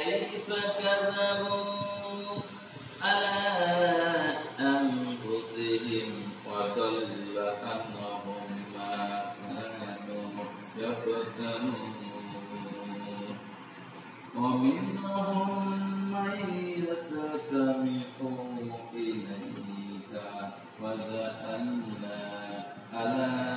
كيف كذبوا على أنفسهم وضل عنهم ما كانوا يفترون ومنهم من يستمع إليك وجعلنا على